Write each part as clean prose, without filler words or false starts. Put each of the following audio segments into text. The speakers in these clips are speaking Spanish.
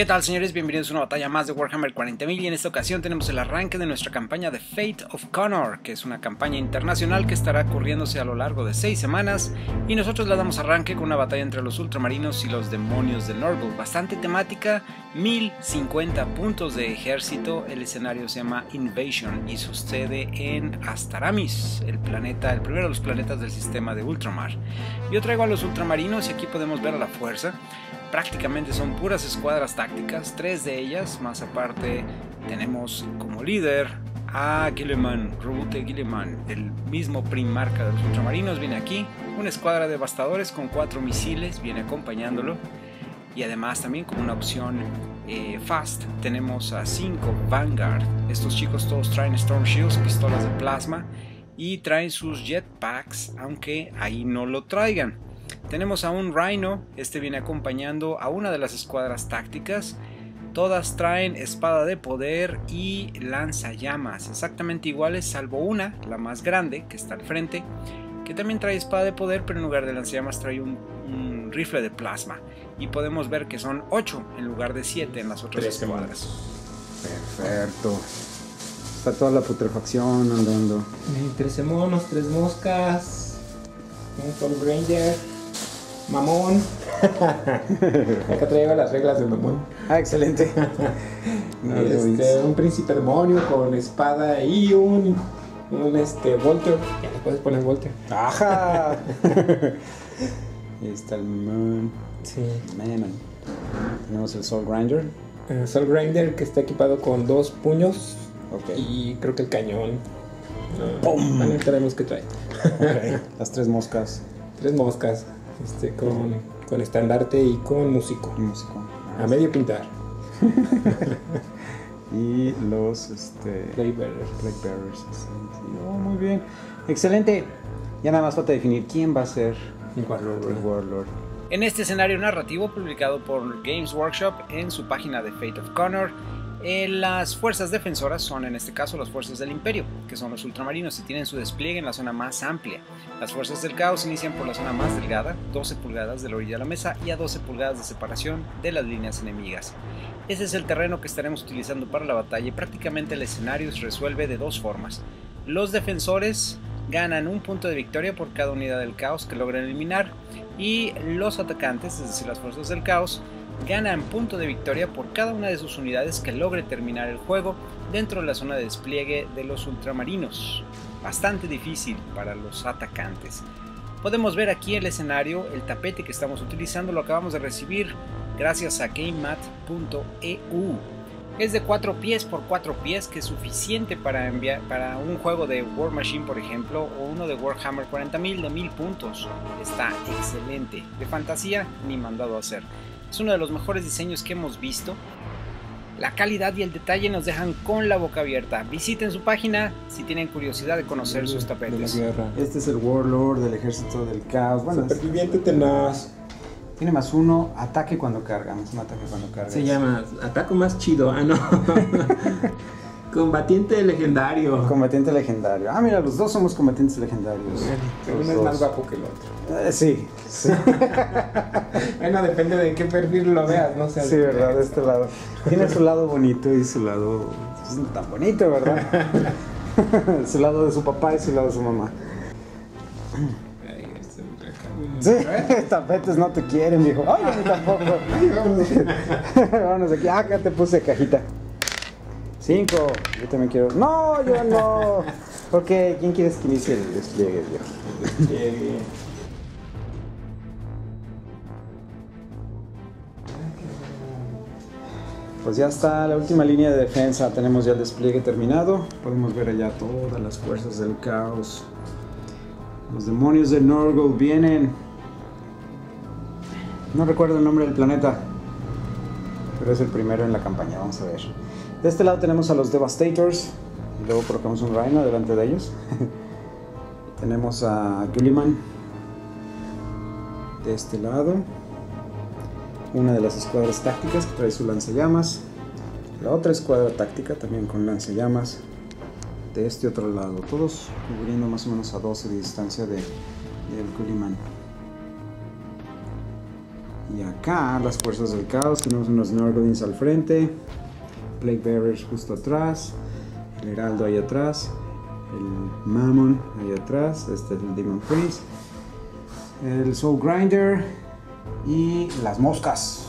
¿Qué tal, señores? Bienvenidos a una batalla más de Warhammer 40.000 y en esta ocasión tenemos el arranque de nuestra campaña de Fate of Connor, que es una campaña internacional que estará corriéndose a lo largo de 6 semanas y nosotros le damos arranque con una batalla entre los ultramarinos y los demonios de Nurgle. Bastante temática, 1050 puntos de ejército, el escenario se llama Invasion y sucede en Astaramis, el primero de los planetas del sistema de Ultramar. Yo traigo a los ultramarinos y aquí podemos ver a la fuerza. Prácticamente son puras escuadras tácticas, 3 de ellas, más aparte tenemos como líder a Guilliman, Robute Guilliman, el mismo primarca de los ultramarinos, viene aquí, una escuadra de devastadores con 4 misiles, viene acompañándolo, y además también como una opción fast, tenemos a 5 Vanguard, estos chicos todos traen Storm Shields, pistolas de plasma, y traen sus jetpacks, aunque ahí no lo traigan. Tenemos a un Rhino, este viene acompañando a una de las escuadras tácticas. Todas traen espada de poder y lanzallamas, exactamente iguales, salvo una, la más grande, que está al frente, que también trae espada de poder, pero en lugar de lanzallamas trae un rifle de plasma. Y podemos ver que son 8 en lugar de 7 en las otras escuadras. Perfecto. Está toda la putrefacción andando. 13 monos, 3 moscas, un Soul Ranger, mamón. Acá traigo las reglas del mamón. Ah, excelente. Un príncipe demonio con espada y un Volter. Ya le puedes poner Volter. ¡Ajá! Ahí está el Moon. Sí. Man. Tenemos el Soul Grinder. Soul Grinder que está equipado con 2 puños. Ok. Y creo que el cañón. ¡Pum! No tenemos que traer. Okay. Las 3 moscas. 3 moscas. Con estandarte y con músico. A medio pintar. Y los Plague Bearers. Sí. Oh, muy bien. Excelente. Ya nada más falta definir quién va a ser El Warlord. En este escenario narrativo publicado por Games Workshop en su página de Fate of Connor, las fuerzas defensoras son en este caso las fuerzas del Imperio, que son los ultramarinos y tienen su despliegue en la zona más amplia. Las fuerzas del caos inician por la zona más delgada, 12 pulgadas de la orilla de la mesa y a 12 pulgadas de separación de las líneas enemigas. Ese es el terreno que estaremos utilizando para la batalla y prácticamente el escenario se resuelve de 2 formas. Los defensores ganan un punto de victoria por cada unidad del caos que logran eliminar y los atacantes, es decir las fuerzas del caos, ganan punto de victoria por cada una de sus unidades que logre terminar el juego dentro de la zona de despliegue de los ultramarinos. Bastante difícil para los atacantes. Podemos ver aquí el escenario, el tapete que estamos utilizando lo acabamos de recibir gracias a GameMat.eu. Es de 4 pies por 4 pies, que es suficiente para un juego de War Machine, por ejemplo, o uno de Warhammer 40.000 de 1000 puntos. Está excelente. De fantasía, ni mandado a hacer. Es uno de los mejores diseños que hemos visto. La calidad y el detalle nos dejan con la boca abierta. Visiten su página si tienen curiosidad de conocer sus tapetes. Este es el Warlord del ejército del caos. Bueno, Superviviente tenaz. tiene +1, ataque cuando carga. Un ataque cuando carga. Se llama ataco más chido. Ah, no. Combatiente legendario. Combatiente legendario. Ah, mira, los dos somos combatientes legendarios. Uno es más guapo que el otro. Sí. Bueno, depende de qué perfil lo veas, no sé. Sí, verdad, de este lado. Tiene su lado bonito y su lado no tan bonito, ¿verdad? Su lado de su papá y su lado de su mamá. Sí, tapetes no te quieren, dijo. Ay, a mí tampoco. Vámonos aquí. Ah, acá te puse cajita. 5. Yo también quiero. No, yo no. Porque ¿quién quieres que inicie el despliegue, viejo? Pues ya está la última línea de defensa. Tenemos ya el despliegue terminado. Podemos ver allá todas las fuerzas del caos. Los demonios de Nurgle vienen. No recuerdo el nombre del planeta, pero es el primero en la campaña. Vamos a ver. De este lado tenemos a los Devastators. Y luego colocamos un Rhino delante de ellos. Tenemos a Guilliman. De este lado. Una de las escuadras tácticas que trae su lanzallamas. La otra escuadra táctica también con lanzallamas. De este otro lado. Todos cubriendo más o menos a 12 de distancia del Guilliman. Y acá las fuerzas del caos, tenemos unos Nurglings al frente, Plague Bearers justo atrás, el Heraldo ahí atrás, el Mammon ahí atrás, este es el Demon Prince, el Soul Grinder y las moscas.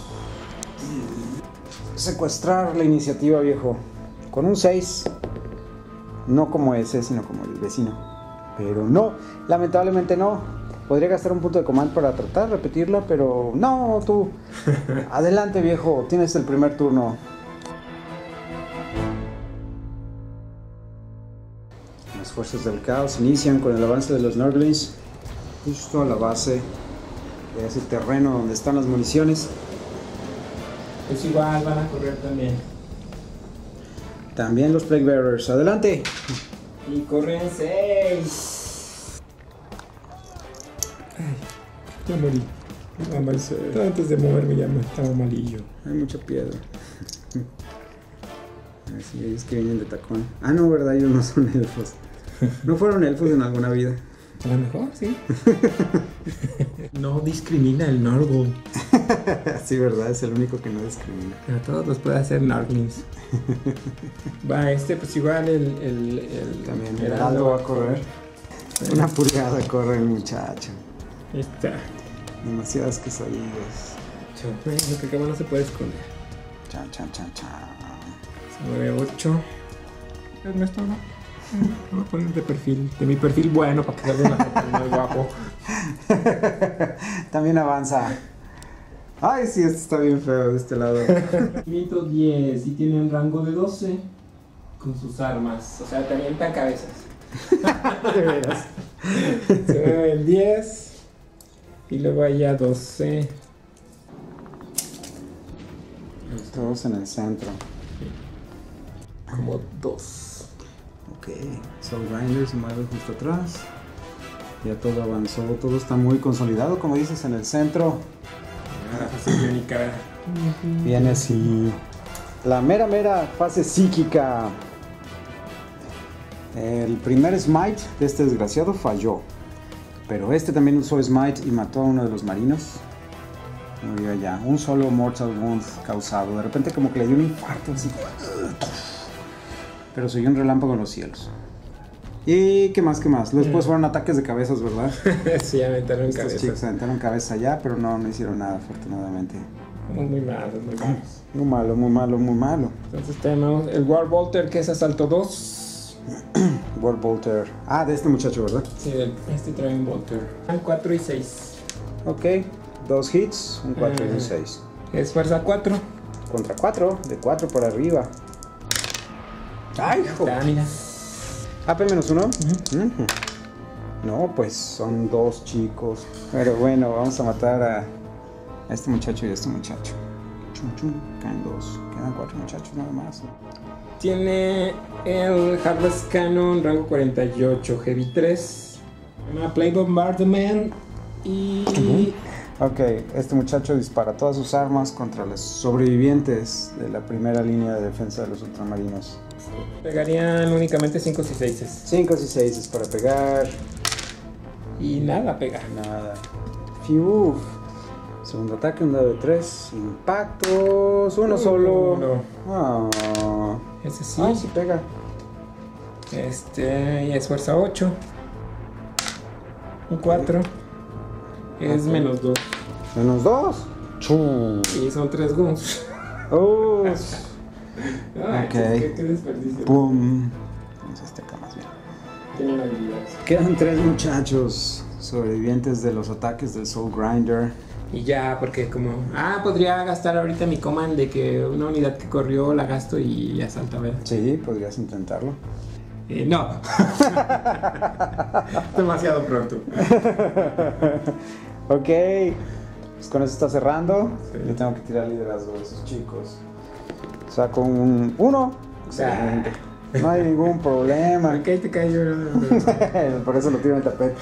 Secuestrar la iniciativa, viejo, con un 6, no como ese, sino como el vecino, pero no, lamentablemente no. Podría gastar un punto de command para tratar de repetirla, pero no, tú. Adelante, viejo, tienes el primer turno. Las fuerzas del caos inician con el avance de los Nurglings justo a la base de ese terreno donde están las municiones. Pues igual van a correr también. También los Plague Bearers, adelante. Y corren 6. Ay, ya morí. Antes de moverme ya me estaba malillo. Hay mucha piedra. A ver si ellos que vienen de tacón. Ah, no, verdad, ellos no son elfos. ¿No fueron elfos en alguna vida? A lo mejor, sí. No discrimina el Nurgle. Sí, verdad, es el único que no discrimina. A todos los puede hacer Nurglings. Va, pues igual el También el Heraldo va a correr. Una pulgada corre el muchacho. Está. Demasiadas quesadillas. Lo que no se puede esconder. Chan, chan, chan, chan. Se mueve 8. No está, ¿no? Voy a poner de mi perfil bueno para que salga una foto más guapo. También avanza. Ay, sí, esto está bien feo de este lado. 110 y tiene un rango de 12 con sus armas. O sea, te avientan cabezas. De veras. Se mueve el 10 y luego allá 12. Todos en el centro. Como 2. Ok, Soul Grinder se mueve justo atrás. Ya todo avanzó, todo está muy consolidado, como dices, en el centro. Viene así la mera fase psíquica. El primer smite de este desgraciado falló, pero este también usó smite y mató a uno de los marinos. Murió ya, un solo mortal wound causado. De repente como que le dio un infarto así. Pero se oyó un relámpago en los cielos. ¿Y qué más? Después fueron ataques de cabezas, ¿verdad? Sí, aventaron Estos cabezas. chicos aventaron cabeza ya, pero no hicieron nada, afortunadamente. Muy malos, muy malos. Muy malo, muy malo, muy malo. Entonces tenemos el War Bolter, que es asalto 2. War Bolter. Ah, de este muchacho, ¿verdad? Sí, este trae un Bolter. 4 y 6. Ok, 2 hits, un 4 y un 6. Es fuerza 4. Contra 4, de 4 por arriba. ¡Ay, hijo! Mira. AP-1. No, pues son 2 chicos. Pero bueno, vamos a matar a este muchacho y a este muchacho. Chum, chum. Caen 2. Quedan 4 muchachos nada más. Tiene el Harvest Cannon, rango 48, Heavy 3. Se llama Play Bombardment. Y. Ok, este muchacho dispara todas sus armas contra los sobrevivientes de la primera línea de defensa de los ultramarinos. Pegarían únicamente 5 y 6. 5 y 6 es para pegar. Y nada pega. Nada. Fiu. Segundo ataque, un dado de 3. Impactos. Uno solo. Oh. Ese sí. Ah, sí pega. Y es fuerza 8. Un 4. Es menos 2. Menos 2. Y son 3 guns. Oh. Ay, Ok. Qué desperdicio. Pum. Vamos a este acá más bien. Tienen habilidades. Quedan 3 muchachos sobrevivientes de los ataques del Soul Grinder. Y ya, porque como... podría gastar ahorita mi command de que una unidad que corrió la gasto y ya salta, ¿verdad? Sí, podrías intentarlo. No. Demasiado pronto. Ok. Pues con eso está cerrando. Sí. Yo tengo que tirar liderazgo de esos chicos. Saco un 1. Excelente. No hay ningún problema. Ok, te cayó. Por eso lo tiro en el tapete.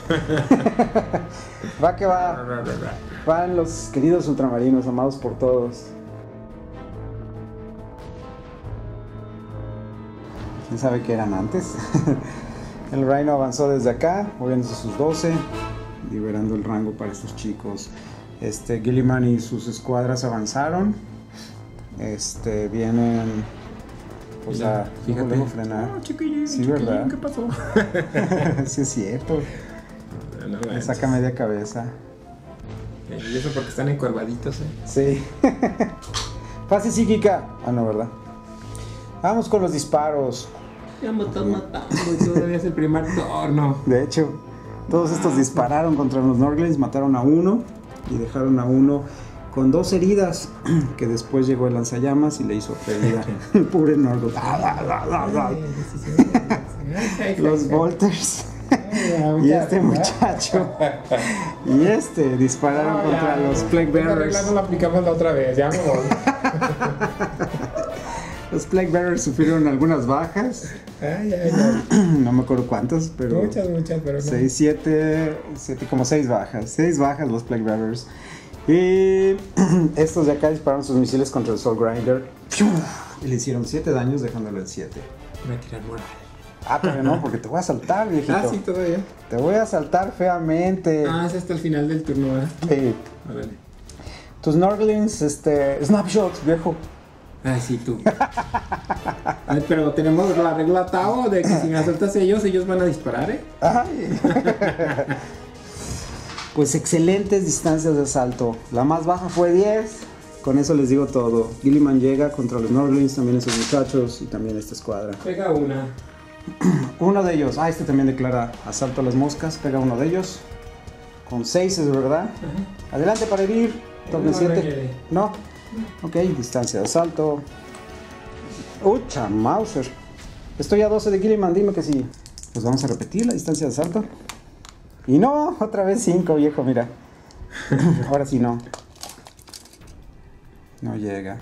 Va que va. Van los queridos ultramarinos, amados por todos. ¿Quién sabe qué eran antes? El Rhino avanzó desde acá, moviéndose sus 12, liberando el rango para estos chicos. Guilliman y sus escuadras avanzaron. Vienen. O sea, fíjate. no podemos frenar. No, chiquillín, Sí, ¿verdad? ¿qué pasó? Sí, es cierto. No, Me saca media cabeza. Y eso porque están encorvaditos, Sí. Fase psíquica. Ah, no, ¿verdad? Vamos con los disparos. Ya me estás matando y todavía es el primer turno. De hecho, todos estos dispararon contra los Norglins, mataron a uno y dejaron a uno con 2 heridas, que después llegó el lanzallamas y le hizo otra herida. El pobre Norgl. Los Volters y este muchacho y dispararon contra los Plague Bearers. No lo aplicamos la otra vez, ya me voy. Los Plague Bearers sufrieron algunas bajas. Ay. No me acuerdo cuántas, pero Muchas, pero no. 6, 7, como 6 bajas. 6 bajas los Plague Bearers. Y estos de acá dispararon sus misiles contra el Soul Grinder y le hicieron 7 daños dejándolo en 7. Me tiran moral. Ah, pero no, porque te voy a saltar, viejito. Ah, sí, todavía. Te voy a saltar feamente. Ah, es hasta el final del turno, ¿verdad? Sí. Órale. Tus Norglins, snapshots, viejo. Ah, sí, tú. Ay, pero tenemos la regla Tao de que si me asaltas ellos van a disparar, ¿eh? Ay. Pues excelentes distancias de asalto. La más baja fue 10. Con eso les digo todo. Guilliman llega contra los Norglins, también esos muchachos y también esta escuadra. Pega una. Uno de ellos, también declara asalto a las moscas, pega uno de ellos. Con 6 es verdad. Ajá. Adelante para herir. Toque No, 7. No. Ok, distancia de asalto. Ucha, Mauser. Estoy a 12 de Guilliman, dime que sí. Pues vamos a repetir la distancia de asalto. Y no, otra vez 5, viejo, mira. Ahora sí no. No llega.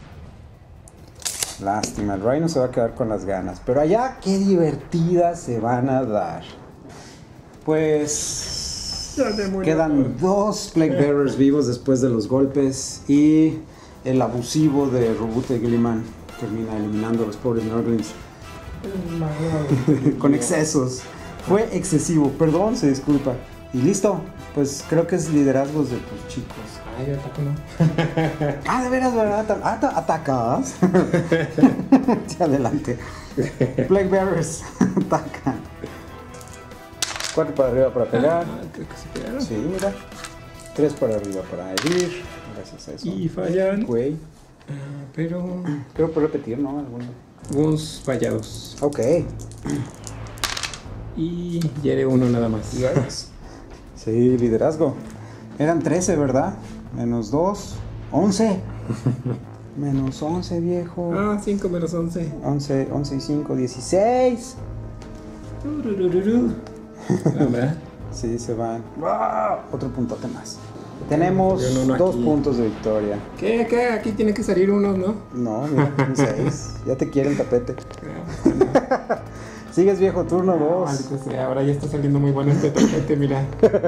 Lástima, el Rhino se va a quedar con las ganas. Pero allá, qué divertidas se van a dar. Pues quedan 2 Plague Bearers vivos después de los golpes. Y el abusivo de Roboute Guilliman termina eliminando a los pobres Norglins. Con excesos. Fue excesivo, perdón, se disculpa. Y listo, pues creo que es liderazgos de tus chicos. Ay, yo ataco no. De veras, ¿verdad? ¿Atacas? Sí, adelante. Plague Bearers, atacan. 4 para arriba para pegar. Creo que se pegaron. Sí, mira. 3 para arriba para herir. Gracias a eso. Y fallan. Güey. Pero... Creo por repetir, ¿no? Algunos fallados. Ok. Y hiere uno nada más. Sí, liderazgo. Eran 13, ¿verdad? Menos 2, 11. Menos 11, viejo. 5 menos 11. 11 y 5, 16. ¿Verdad? Sí, se van. Otro puntote más. Tenemos Yo no 2 aquí. puntos de victoria. ¿Qué? Aquí tiene que salir uno, ¿no? No, mira, 6. Ya te quieren tapete. Sigues, viejo, turno 2. Maldito sea, ahora ya está saliendo muy bueno este tapete, mira.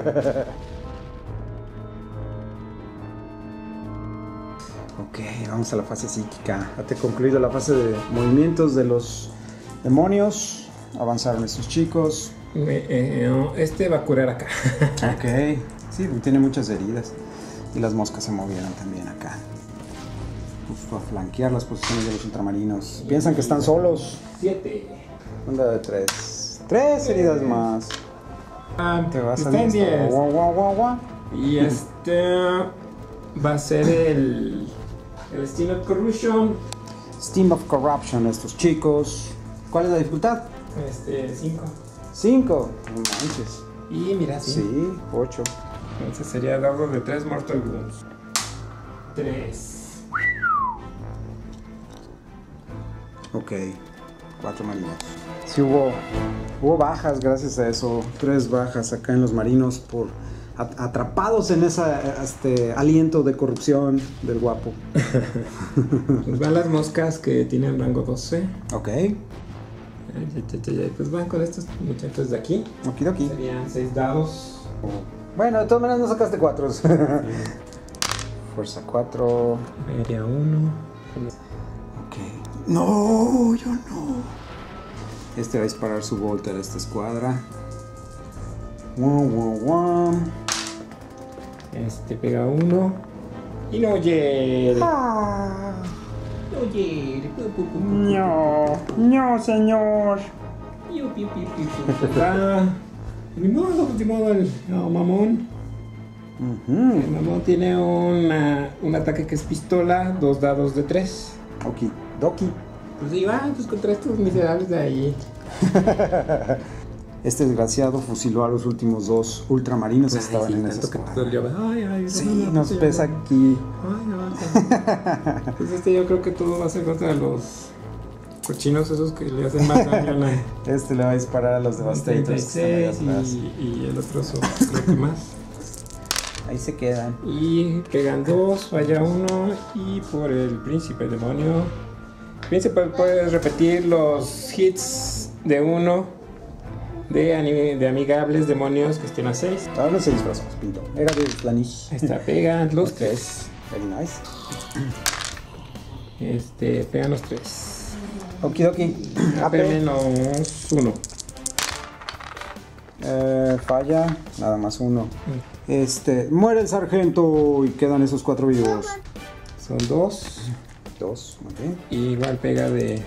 Ok, vamos a la fase psíquica. Ya concluido la fase de movimientos de los demonios. Avanzaron estos chicos. Este va a curar acá. Ok, sí, tiene muchas heridas. Y las moscas se movieron también acá. Justo a flanquear las posiciones de los ultramarinos. Piensan que están solos. 7. Onda de 3. 3 heridas más. Te vas a Está en 10. Guau. Y va a ser el Steam of Corruption. Steam of Corruption, estos chicos. ¿Cuál es la dificultad? 5. 5. No manches. Y mira, Sí, 8. Entonces sería dado de 3 Mortal Wounds. 3. Ok, 4 marinos. Sí hubo bajas gracias a eso. 3 bajas acá en los marinos por atrapados en ese aliento de corrupción del guapo. Pues van las moscas que tienen rango 12. Ok, Pues van con estos muchachos de aquí. okidoki. Serían 6 dados. Bueno, de todas maneras no sacaste 4. Fuerza 4. Aérea 1. Ok. No, yo no. Este va a disparar su Volter a esta escuadra. Pega 1. Y no hiere. No hiere. No, señor. Ni modo, el mamón. El mamón tiene un ataque que es pistola, 2 dados de 3. Okidoki. Pues sí, pues contra estos miserables de ahí. Este desgraciado fusiló a los últimos 2 ultramarinos que estaban en esa escuadra. Sí, nos pesa aquí. Pues yo creo que todo va a ser contra los cochinos esos que le hacen más daño a la... Este le va a disparar a los Devastators. Y el otro creo que más. Ahí se quedan. Y pegan 2, falla 1. Y por el príncipe demonio. Príncipe, puedes repetir los hits de 1 de amigables demonios que estén a 6. Ahora se disfrazó, pinto. Era de Slanish. Esta pegan los 3. Very nice. Pegan los 3. Okidoki. AP menos 1. Falla, nada más 1. Muere el sargento y quedan esos 4 vivos. Son 2. 2, muy bien. Y igual pega de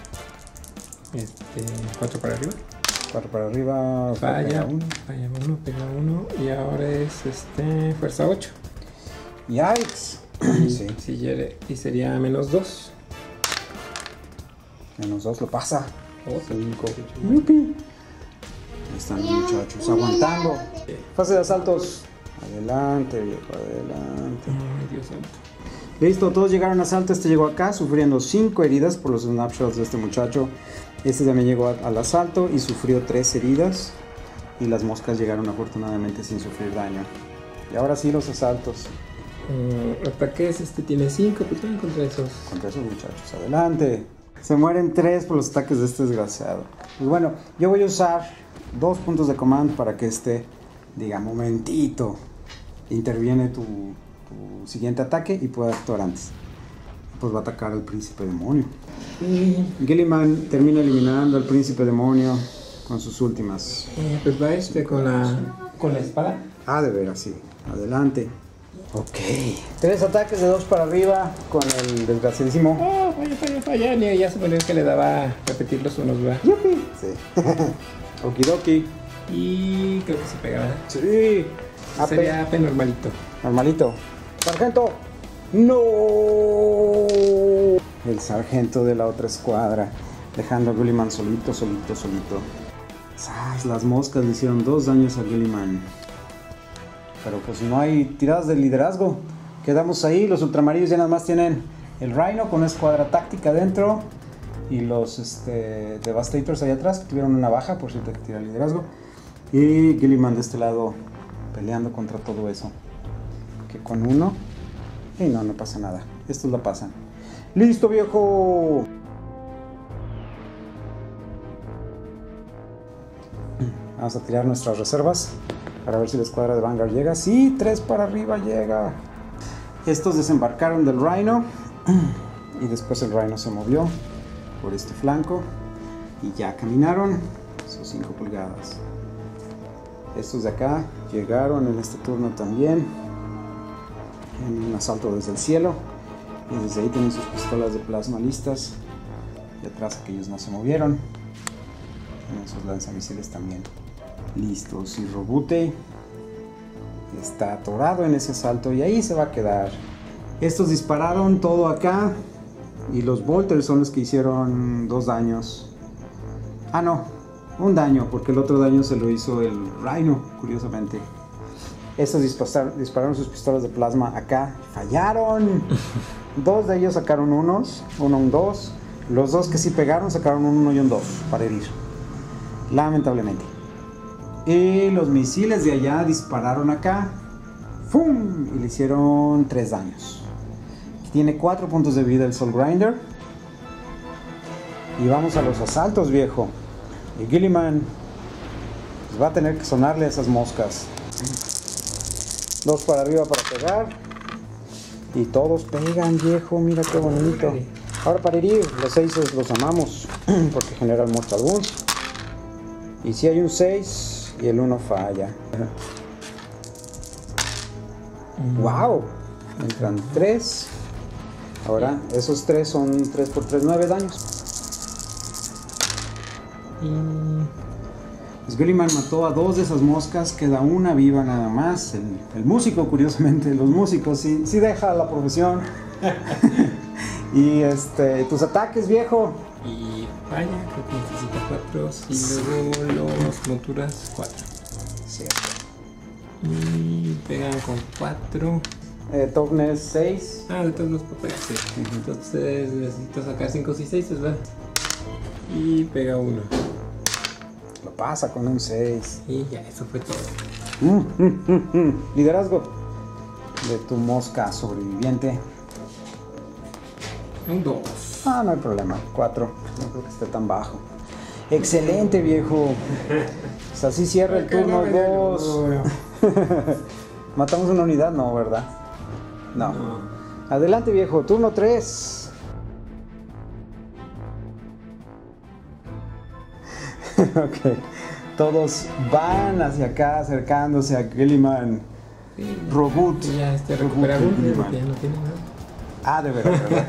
4 para arriba. 4 para arriba. Falla 1. Falla 1, pega 1. Y ahora es fuerza 8. Yikes. Sí. Si hiere. Y sería menos 2. Menos 2 lo pasa. 5. Yupi. Ahí están los muchachos aguantando. Fase de asaltos. Adelante, viejo, adelante. Ay, Dios santo. Listo, todos llegaron a asalto. Este llegó acá sufriendo 5 heridas por los snapshots de este muchacho. Este también llegó al asalto y sufrió 3 heridas. Y las moscas llegaron afortunadamente sin sufrir daño. Y ahora sí los asaltos. Ataques, tiene 5, pues también contra esos. Contra esos muchachos, adelante. Se mueren 3 por los ataques de este desgraciado. Pues bueno, yo voy a usar 2 puntos de command para que diga, momentito, interviene tu siguiente ataque y pueda actuar antes. Pues va a atacar al príncipe demonio. Gilliman termina eliminando al príncipe demonio con sus últimas. Pues va con la espada. Ah, de veras, sí. Adelante. Ok. 3 ataques de 2 para arriba con el desgraciadísimo. Falla. Ya se ponía que le daba a repetir los unos, ¿verdad? ¡Yupi! Sí. Okidoki. Y creo que se pegaba. Sí. Sería AP normalito. Normalito. ¡Sargento! ¡No! El sargento de la otra escuadra, dejando a Gilliman solito. Las moscas le hicieron 2 daños a Gilliman. Pero pues no hay tiradas de liderazgo. Quedamos ahí, los ultramarinos ya nada más tienen el Rhino con una escuadra táctica dentro. Y los Devastators allá atrás, que tuvieron una baja, por cierto, que tira el liderazgo. Y Gilliman de este lado peleando contra todo eso. Que con 1. Y no pasa nada. Estos la pasan. ¡Listo, viejo! Vamos a tirar nuestras reservas para ver si la escuadra de Vanguard llega. ¡Sí! 3 para arriba llega. Estos desembarcaron del Rhino. Y después el Rhino se movió por este flanco. Y ya caminaron sus 5 pulgadas. Estos de acá llegaron en este turno también. En un asalto desde el cielo. Y desde ahí tienen sus pistolas de plasma listas. Y atrás aquellos no se movieron. Tienen sus lanzamisiles también listos. Y Robute está atorado en ese asalto y ahí se va a quedar. Estos dispararon todo acá. Y los Bolters son los que hicieron 2 daños. Ah, no, 1 daño, porque el otro daño se lo hizo el Rhino, curiosamente. Estos dispararon sus pistolas de plasma acá. ¡Fallaron! 2 de ellos sacaron unos. Un 2. Los 2 que sí pegaron sacaron un 1 y un 2 para herir. Lamentablemente. Y los misiles de allá dispararon acá. ¡Fum! Y le hicieron 3 daños. Tiene 4 puntos de vida el Soul Grinder. Y vamos a los asaltos, viejo. Y Gilliman pues va a tener que sonarle a esas moscas. 2 para arriba para pegar. Y todos pegan, viejo. Mira qué bonito. Ahora para herir, los 6 los amamos. Porque generan Mortal Wounds. Y si hay un 6 y el 1 falla. ¡Wow! Entran 3. Ahora, esos 3 son 3 por 3, 9 daños. Pues Gilliman mató a 2 de esas moscas, queda una viva nada más. El músico, curiosamente, los músicos sí deja la profesión. Y tus ataques, viejo. Y falla, creo que necesita 4. Y luego los monturas 4. Cierto. Y pegan con 4. Toughness 6. De todos los puedo pegar, sí. Entonces necesito sacar 5 y 6, ¿verdad? Y pega 1. Lo pasa con un 6. Y ya, eso fue todo. Liderazgo de tu mosca sobreviviente. Un 2. No hay problema. 4. No creo que esté tan bajo. Excelente, viejo. Pues así cierra el turno 2. ¿Matamos una unidad? No, ¿verdad? No. Adelante, viejo. Turno 3. Ok. Todos van hacia acá, acercándose a Gilliman. Sí, Robot. Ya recupera Robot, golpe porque ya no tiene nada. De verdad.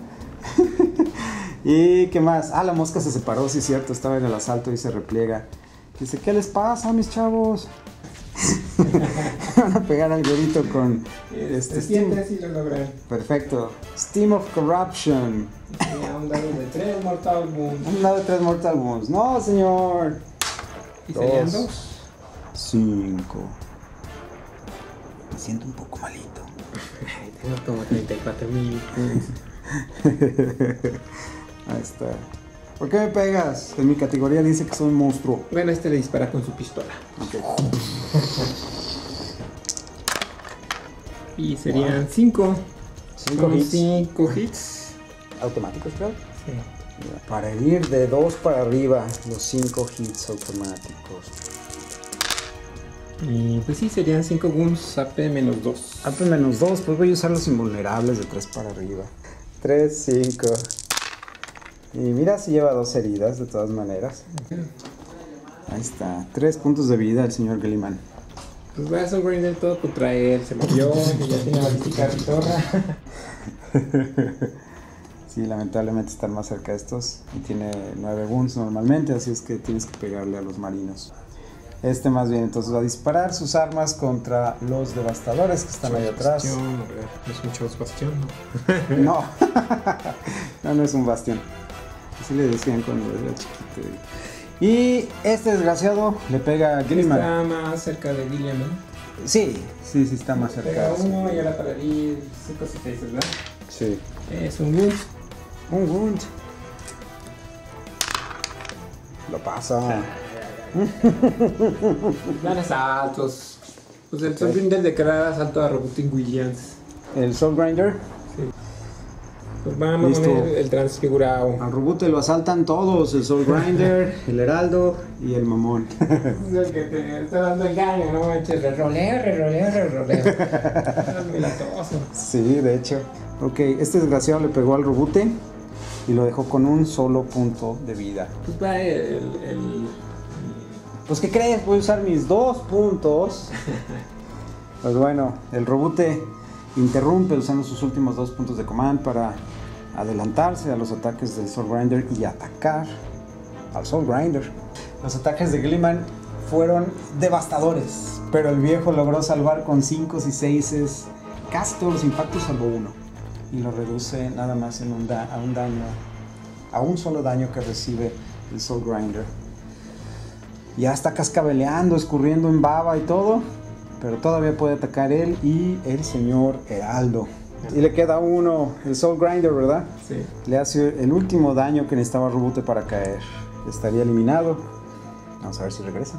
¿Y qué más? La mosca se separó, sí es cierto, estaba en el asalto y se repliega. Dice, ¿qué les pasa, mis chavos? Van a pegar al güerito con Steam. Sí lo logran. Perfecto. Steam of Corruption. Tenía un dado de 3 Mortal Wounds. Un dado de 3 Mortal Wounds. No, señor. ¿Y serían 2? 5. Me siento un poco malito. Tengo como 34,000 Ahí está. ¿Por qué me pegas? En mi categoría dice que soy un monstruo. Bueno, le dispara con su pistola. Ok. Y serían 5. 5 hits. 5 hits. Automáticos, creo. Sí. Para herir de 2 para arriba, los 5 hits automáticos. Y pues sí, serían 5 wounds, AP menos 2. AP menos 2, pues voy a usar los invulnerables de 3 para arriba. 3, 5. Y mira si lleva 2 heridas de todas maneras. Ahí está, 3 puntos de vida el señor Gilliman. Pues va a Soulgrinder todo contra él, se movió, que ya tiene balística pitorra. Sí, lamentablemente están más cerca de estos. Y tiene 9 wounds normalmente, así es que tienes que pegarle a los marinos. Más bien, entonces va a disparar sus armas contra los devastadores que están ahí atrás. No es un Chaos Bastión, ¿no? No, no es un bastión. Así le decían cuando era chiquito. Y este desgraciado le pega a Gilliman. Está más cerca de Gilliman, ¿no? Sí, está más cerca. Pega 1 y ahora para herir 5 y 6, ¿verdad? Sí. Es un wound. Un wound. Lo pasa. Planes altos. Pues el Soulgrinder declara asalto a Robotin Williams. El Soulgrinder. Sí. Pues vamos a poner el transfigurado. Al Robute lo asaltan todos: el Soulgrinder, el Heraldo y el Mamón. Es el que te está dando engaño, ¿no? Re-roleo. Muy latoso. Sí, de hecho. Ok, este desgraciado le pegó al Robute y lo dejó con un solo punto de vida. Pues va Pues, ¿qué crees? Voy a usar mis 2 puntos. Pues bueno, el Robute interrumpe usando sus últimos 2 puntos de command para adelantarse a los ataques del Soulgrinder y atacar al Soulgrinder. Los ataques de Gilliman fueron devastadores, pero el viejo logró salvar con 5 y 6 casi todos los impactos salvo uno y lo reduce nada más en a un solo daño que recibe el Soulgrinder. Ya está cascabeleando, escurriendo en baba y todo, pero todavía puede atacar él y el señor Heraldo. Y le queda uno, el Soulgrinder, ¿verdad? Sí. Le hace el último daño que necesitaba Robute para caer. Estaría eliminado. Vamos a ver si regresa.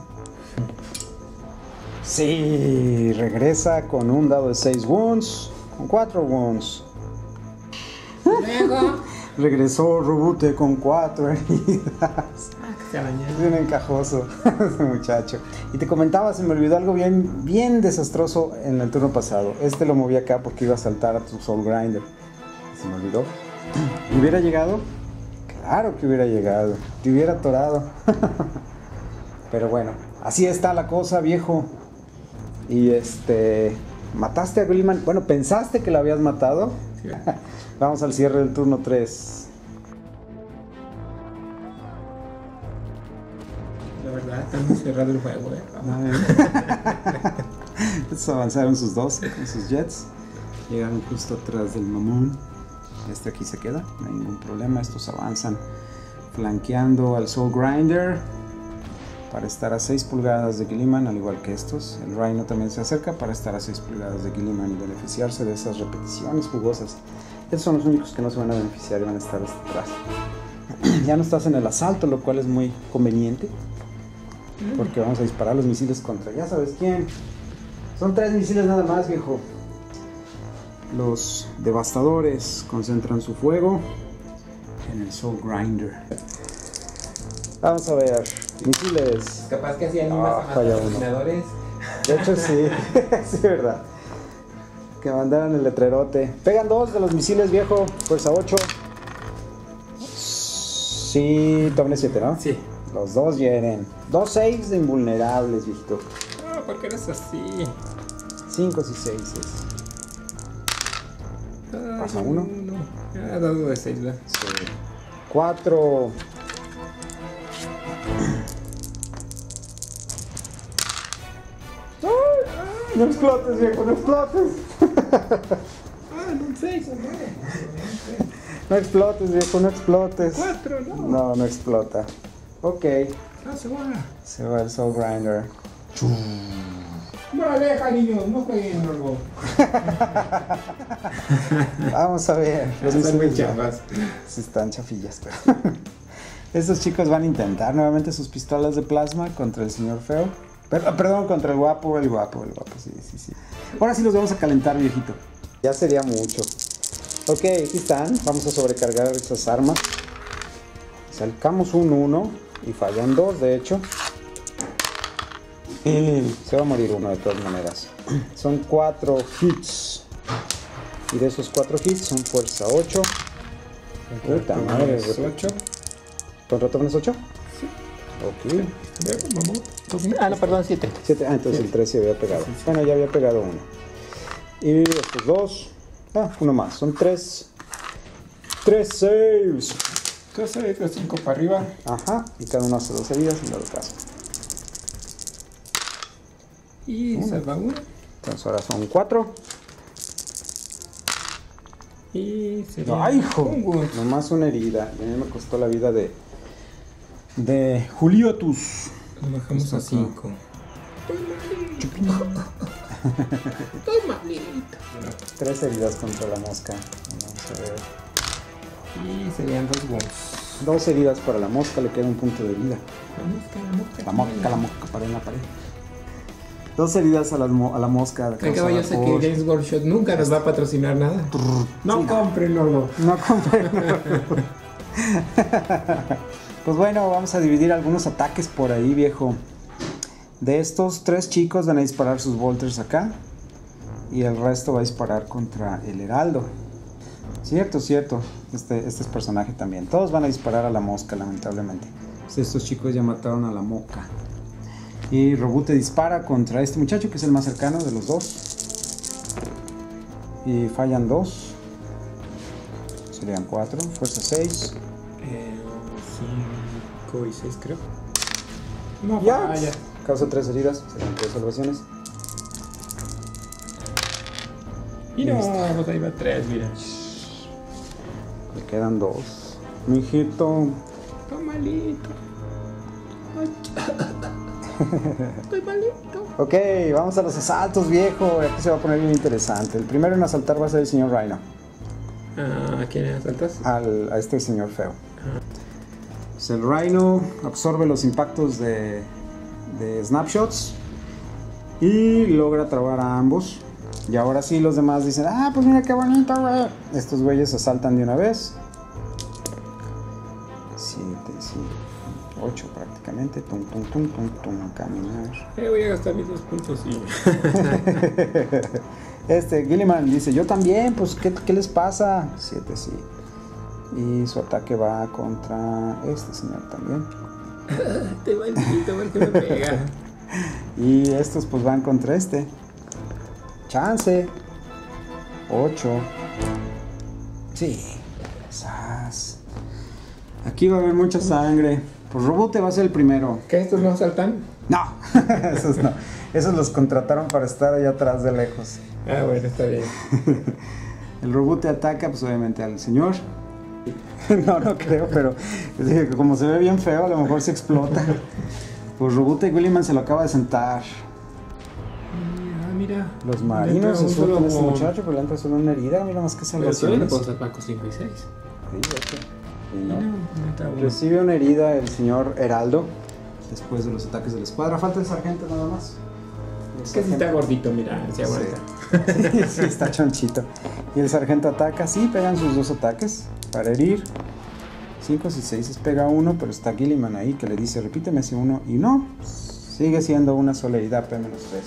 Sí, regresa con un dado de 6 wounds, con 4 wounds. Luego. Regresó Robute con 4 heridas. Se bañó. Es un encajoso ese muchacho. Y te comentaba, se me olvidó algo bien desastroso en el turno pasado. Lo moví acá porque iba a saltar a tu Soulgrinder. Se me olvidó. ¿Hubiera llegado? Claro que hubiera llegado. Te hubiera atorado. Pero bueno, así está la cosa, viejo. Y ¿Mataste a Gilliman? Bueno, ¿pensaste que lo habías matado? Sí. Vamos al cierre del turno 3. La verdad, está muy cerrado el juego, Estos avanzaron sus 12 con sus jets. Llegaron justo atrás del mamón. Este aquí se queda, no hay ningún problema. Estos avanzan flanqueando al Soul Grinder para estar a 6 pulgadas de Gilliman, al igual que estos. El Rhino también se acerca para estar a 6 pulgadas de Gilliman y beneficiarse de esas repeticiones jugosas. Estos son los únicos que no se van a beneficiar y van a estar hasta atrás. Ya no estás en el asalto, lo cual es muy conveniente, porque vamos a disparar los misiles contra ya sabes quién. Son 3 misiles nada más, viejo. Los devastadores concentran su fuego en el Soul Grinder. Vamos a ver, misiles. Capaz que así animas a falla los uno. patrocinadores. De hecho sí, sí, verdad. Que mandaron el letrerote. Pegan 2 de los misiles, viejo. Fuerza 8. Sí, doble 7, ¿no? Sí. Los 2 hieren. 2 6 de invulnerables, viejito. No, ¿por qué eres así? 5 y 6. Pasa 1. Ah, dado de 6, ¿verdad? Sí. 4. No explotes, viejo, no explotes. Ah, no, 6 o 9. No explotes, viejo, no explotes. 4, no. No, no explota. Ok, Ah, se va. se va el Soul Grinder. No la deja, niños, no jueguen algo. Vamos a ver. Los Están muy misiles chafas. sí están chafillas, pero estos chicos van a intentar nuevamente sus pistolas de plasma contra el señor feo. Perdón, contra el guapo, sí. Ahora sí los vamos a calentar, viejito. Ya sería mucho. Ok, aquí están. Vamos a sobrecargar estas armas. Sacamos un 1 y fallan 2, de hecho. Se va a morir uno de todas maneras. Son 4 hits. Y de esos 4 hits son fuerza 8. Puta madre. 8. ¿Con retorno es 8? Sí. Ok. Ah, no, perdón, 7. 7. Ah, entonces el 3 se había pegado. Bueno, ya había pegado uno. Y estos 2. Ah, uno más. Son 3. 3 saves. 3, 5 para arriba. Ajá. Y cada uno hace 2 heridas en dado caso. Y salva 1. Entonces ahora son 4. Y sería ¡Ay, hijo! un wound. Nomás una herida. Y a mí me costó la vida de Juliotus. Lo bajamos a 5. Estoy malito. 3 heridas contra la mosca. Vamos a ver. Y serían 2 wounds. 2 heridas para la mosca. Le queda un punto de vida. La mosca, paré en la pared. 2 heridas a la mosca. Acabo yo sé que Games Workshop nunca nos va a patrocinar nada. No Sí, compren, no. No compré. Pues bueno, vamos a dividir algunos ataques por ahí, viejo. De estos 3 chicos van a disparar sus bolters acá. Y el resto va a disparar contra el heraldo. Cierto. Este es personaje también. Todos van a disparar a la mosca, lamentablemente. Estos chicos ya mataron a la moca. Y Robute dispara contra este muchacho, que es el más cercano de los 2. Y fallan 2. Serían 4. Fuerza 6. 5 y 6 creo. No, Ya. vaya. Causa 3 heridas. Serían 3 salvaciones. Y no, pues ahí va 3, mira. Le quedan 2. Mijito. Está malito. Estoy malito. Ok, vamos a los asaltos, viejo. Aquí se va a poner bien interesante. El primero en asaltar va a ser el señor Rhino. ¿A quién asaltas? A este señor feo. Pues el Rhino absorbe los impactos de snapshots y logra trabar a ambos. Y ahora sí los demás dicen, ah, pues mira qué bonito, güey. Estos güeyes asaltan de una vez. 7, 8 prácticamente. Tum, caminar. Voy a gastar mis 2 puntos y... Gilliman dice, yo también, pues ¿qué les pasa? 7, sí. Y su ataque va contra este señor también. Te maldito porque me pega. Y estos pues van contra este Chance. 8. Sí. Sas. Aquí va a haber mucha sangre. Pues Robute va a ser el primero. ¿Qué? ¿Estos no saltan? No, esos no. Esos los contrataron para estar allá atrás de lejos. Ah, bueno, está bien. El Robute ataca, pues obviamente al señor. No creo, pero dije que como se ve bien feo, a lo mejor se explota. Pues Robute y Guilliman se lo acaba de sentar. Mira. Los marinos se sueltan a este muchacho, pero le entra solo una herida. Mira más que salvaciones. Pero solo le puedo 5 y 6. Sí, no. Recibe una herida el señor Heraldo después de los ataques de la escuadra. Falta el sargento nada más. Es que si está gordito, mira, se aguanta. Sí, está chonchito. Y el sargento ataca, sí, pegan sus 2 ataques para herir. 5 y 6 pega 1, pero está Guilliman ahí que le dice, repíteme ese 1. Y no, sigue siendo una sola herida, P-3.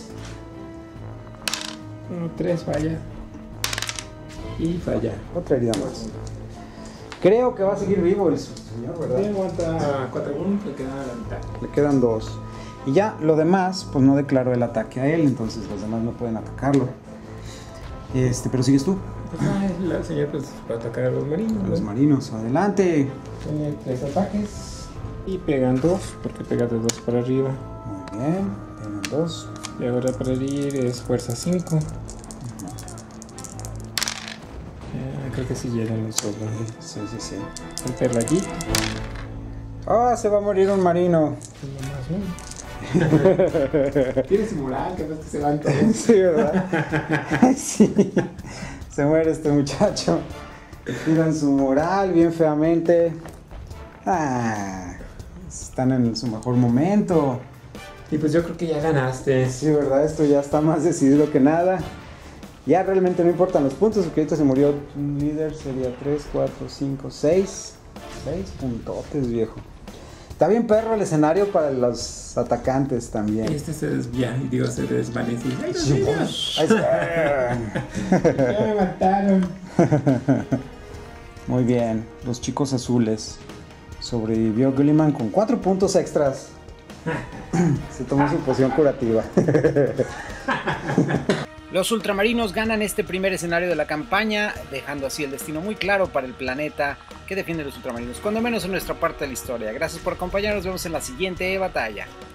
3 falla. Y falla. Otra herida más. Creo que va a seguir vivo el señor, ¿verdad? Sí, aguanta 4 puntos, le quedan a la mitad. Le quedan 2. Y ya, lo demás, pues no declaró el ataque a él, entonces los demás no pueden atacarlo. Pero sigues tú. Pues el señor pues va a atacar a los marinos. A los marinos, adelante. Tiene 3 ataques. Y pegan 2, porque pega de 2 para arriba. Muy bien, pegan 2. Y ahora para herir es fuerza 5. Creo que sí llegan los otros. Sí. El perrayito. Se va a morir un marino. Tiene su moral, que no es que se van todos. Sí, ¿verdad? Sí. Se muere este muchacho. Tiran su moral bien feamente. Están en su mejor momento. Y pues yo creo que ya ganaste. Sí, ¿verdad? Esto ya está más decidido que nada. Ya realmente no importan los puntos, porque ahorita se murió un líder, sería 3, 4, 5, 6. 6 puntotes, viejo. Está bien perro el escenario para los atacantes también. Este se desvía, se desvanece. ¡Ay, los Sí, niños! ya me mataron. Muy bien, los chicos azules. Sobrevivió Guilliman con 4 puntos extras. Se tomó su poción curativa. Los ultramarinos ganan este primer escenario de la campaña, dejando así el destino muy claro para el planeta que defiende los ultramarinos, cuando menos en nuestra parte de la historia. Gracias por acompañarnos, nos vemos en la siguiente batalla.